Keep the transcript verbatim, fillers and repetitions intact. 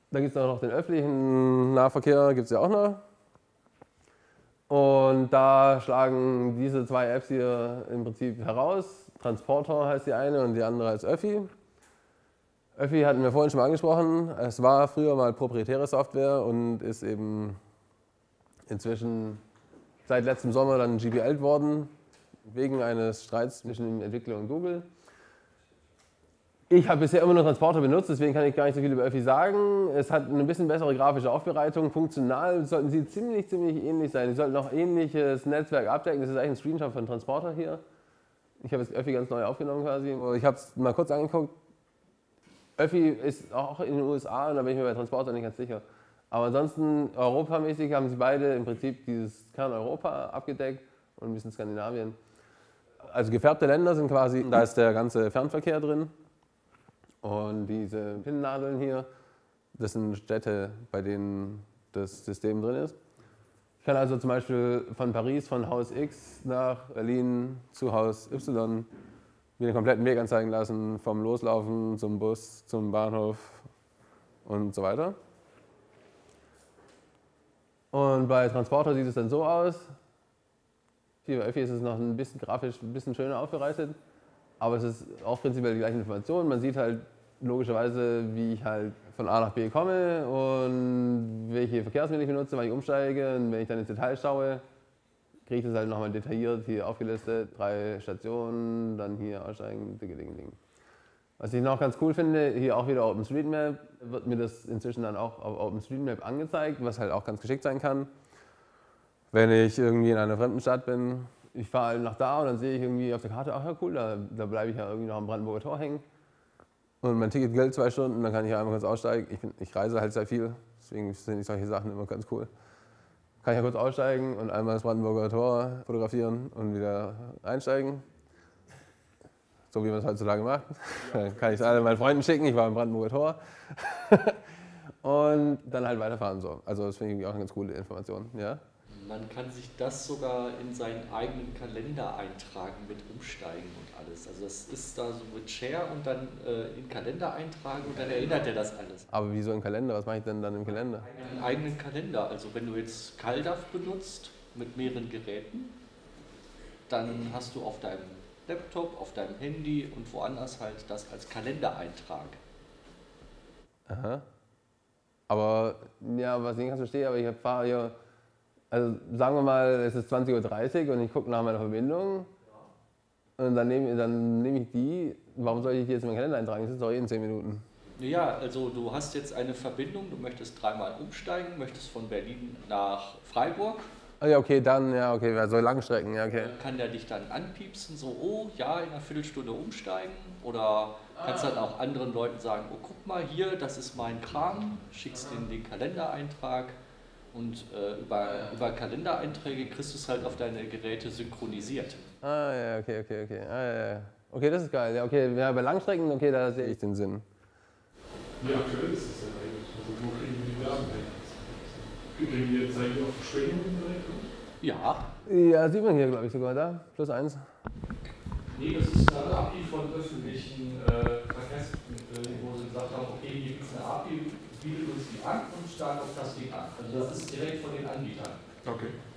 Dann gibt es noch den öffentlichen Nahverkehr, gibt es ja auch noch. Und da schlagen diese zwei Apps hier im Prinzip heraus. Transporter heißt die eine und die andere als Öffi. Öffi hatten wir vorhin schon mal angesprochen. Es war früher mal proprietäre Software und ist eben inzwischen seit letztem Sommer dann G B L'd worden, wegen eines Streits zwischen dem Entwickler und Google. Ich habe bisher immer nur Transporter benutzt, deswegen kann ich gar nicht so viel über Öffi sagen. Es hat eine bisschen bessere grafische Aufbereitung. Funktional sollten sie ziemlich, ziemlich ähnlich sein. Sie sollten auch ähnliches Netzwerk abdecken. Das ist eigentlich ein Screenshot von Transporter hier. Ich habe jetzt Öffi ganz neu aufgenommen quasi. Ich habe es mal kurz angeguckt. Öffi ist auch in den U S A und da bin ich mir bei Transporter nicht ganz sicher. Aber ansonsten europamäßig haben sie beide im Prinzip dieses Kern-Europa abgedeckt und ein bisschen Skandinavien. Also gefärbte Länder sind quasi, da ist der ganze Fernverkehr drin. Und diese Pinnnadeln hier, das sind Städte, bei denen das System drin ist. Ich kann also zum Beispiel von Paris, von Haus X nach Berlin zu Haus Y mir den kompletten Weg anzeigen lassen, vom Loslaufen zum Bus, zum Bahnhof und so weiter. Und bei Transporter sieht es dann so aus. Hier bei Öffi ist es noch ein bisschen grafisch ein bisschen schöner aufbereitet. Aber es ist auch prinzipiell die gleiche Information. Man sieht halt logischerweise, wie ich halt von A nach B komme und welche Verkehrsmittel ich benutze, wann ich umsteige. Und wenn ich dann ins Detail schaue, kriege ich das halt nochmal detailliert hier aufgelistet. Drei Stationen, dann hier aussteigen, ding, ding, ding. Was ich noch ganz cool finde, hier auch wieder OpenStreetMap, wird mir das inzwischen dann auch auf OpenStreetMap angezeigt, was halt auch ganz geschickt sein kann. Wenn ich irgendwie in einer fremden Stadt bin, ich fahre halt nach da und dann sehe ich irgendwie auf der Karte, ach ja cool, da, da bleibe ich ja irgendwie noch am Brandenburger Tor hängen. Und mein Ticket gilt zwei Stunden, dann kann ich ja einmal kurz aussteigen. Ich, bin, ich reise halt sehr viel, deswegen finde ich solche Sachen immer ganz cool. Kann ich ja kurz aussteigen und einmal das Brandenburger Tor fotografieren und wieder einsteigen. So wie man es heutzutage macht. Dann kann ich es alle meinen Freunden schicken, ich war im Brandenburger Tor. Und dann halt weiterfahren so. Also das finde ich auch eine ganz coole Information. Ja? Man kann sich das sogar in seinen eigenen Kalender eintragen mit Umsteigen und alles. Also das ist da so mit Share und dann äh, in den Kalender eintragen und dann erinnert er das alles. Aber wieso im Kalender? Was mache ich denn dann im Kalender? Einen eigenen Kalender. Also wenn du jetzt CalDAV benutzt mit mehreren Geräten, dann hast du auf deinem Laptop, auf deinem Handy und woanders halt das als Kalendereintrag. Aha. Aber, ja, was ich nicht ganz verstehe, aber ich fahre hier, also sagen wir mal, es ist zwanzig Uhr dreißig und ich gucke nach meiner Verbindung und dann nehme, dann nehme ich die, warum soll ich die jetzt in meinen Kalender eintragen? Das ist doch eh in zehn Minuten. Ja, also du hast jetzt eine Verbindung, du möchtest dreimal umsteigen, möchtest von Berlin nach Freiburg. Ah ja, okay, dann, ja, okay, so Langstrecken, ja, okay. Kann der dich dann anpiepsen, so, oh, ja, in einer Viertelstunde umsteigen? Oder kannst dann auch anderen Leuten sagen, oh, guck mal hier, das ist mein Kram, schickst denen den Kalendereintrag und äh, über, über Kalendereinträge kriegst du es halt auf deine Geräte synchronisiert. Ah ja, okay, okay, okay, ah, ja, ja. Okay, das ist geil, ja, okay, ja, bei Langstrecken, okay, da sehe ich den Sinn. Wie aktuell ist es denn eigentlich? Also wo kriegen wir die Daten her? Kriegen wir jetzt eigentlich auch Verspätungen direkt? Ja. Ja, sieht man hier, glaube ich, sogar da. Plus eins. Nee, das ist eine A P I von öffentlichen äh, Verkehrsmitteln, wo sie gesagt haben, okay, hier gibt es eine A P I, bietet uns die an und startet auf das Ding an. Also das ist direkt von den Anbietern. Okay.